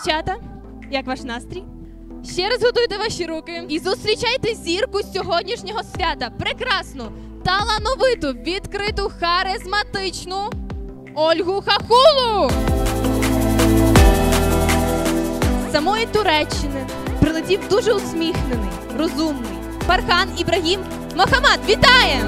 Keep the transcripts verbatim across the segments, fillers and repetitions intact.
дівчата, як ваш настрій? Ще раз готуйте ваші руки і зустрічайте зірку сьогоднішнього свята. Прекрасну, талановиту, відкриту, харизматичну Ольгу Хахулу. З самої Туреччини прилетів дуже усміхнений, розумний Фархан Ібрагім Мохамад. Вітаємо!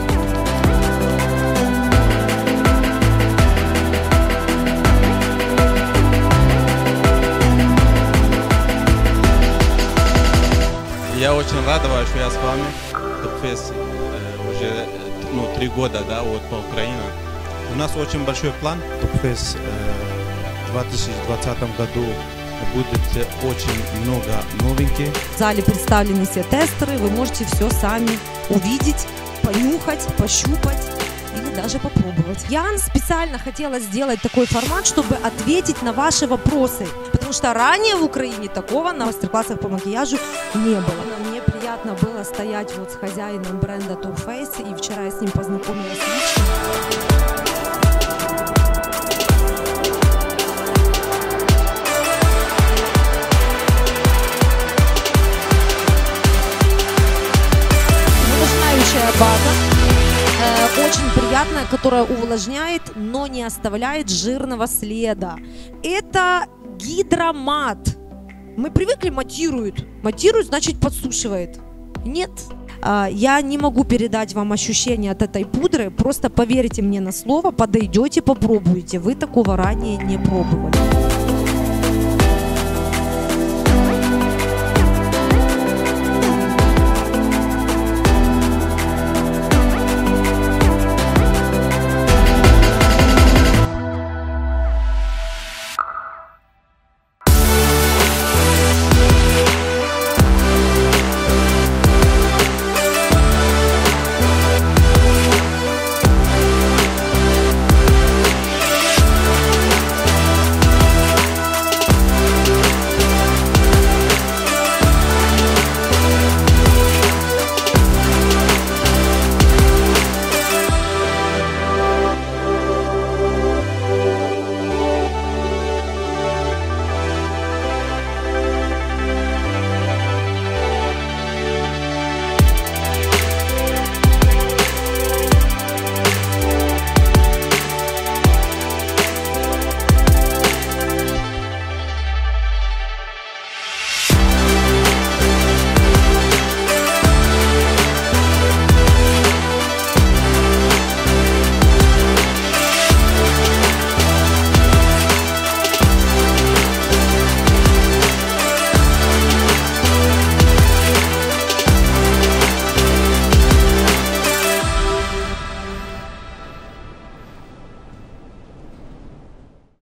Я очень рада, что я с вами. Топфест э, уже ну, три года, да, вот по Украине. У нас очень большой план. Топфест э, в две тысячи двадцатом году будет очень много новинки. В зале представлены все тестеры, вы можете все сами увидеть, понюхать, пощупать или даже попробовать. Я специально хотела сделать такой формат, чтобы ответить на ваши вопросы, потому что ранее в Украине такого на мастер-классах по макияжу не было. Мне приятно было стоять вот с хозяином бренда Too Faced, и вчера я с ним познакомилась лично. Увлажняющая база, э, очень приятная, которая увлажняет, но не оставляет жирного следа. Это гидромат. Мы привыкли матируют. Матируют, значит подсушивает. Нет. Э, я не могу передать вам ощущения от этой пудры. Просто поверьте мне на слово, подойдете, попробуйте. Вы такого ранее не пробовали.